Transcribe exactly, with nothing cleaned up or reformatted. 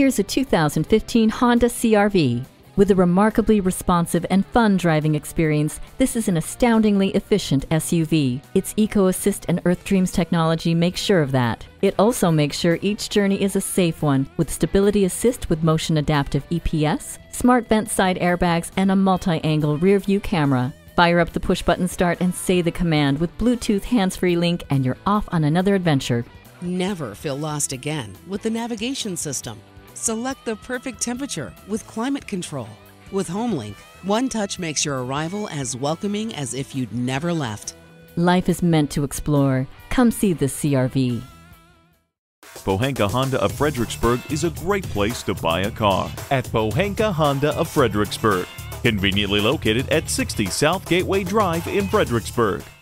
Here's a two thousand fifteen Honda C R V. With a remarkably responsive and fun driving experience, this is an astoundingly efficient S U V. Its Eco Assist and Earth Dreams technology makes sure of that. It also makes sure each journey is a safe one, with Stability Assist with Motion Adaptive E P S, smart vent side airbags, and a multi-angle rear-view camera. Fire up the push-button start and say the command with Bluetooth hands-free link, and you're off on another adventure. Never feel lost again with the navigation system. Select the perfect temperature with climate control. With HomeLink, one touch makes your arrival as welcoming as if you'd never left. Life is meant to explore. Come see the C R V. Pohanka Honda of Fredericksburg is a great place to buy a car. At Pohanka Honda of Fredericksburg, conveniently located at sixty South Gateway Drive in Fredericksburg.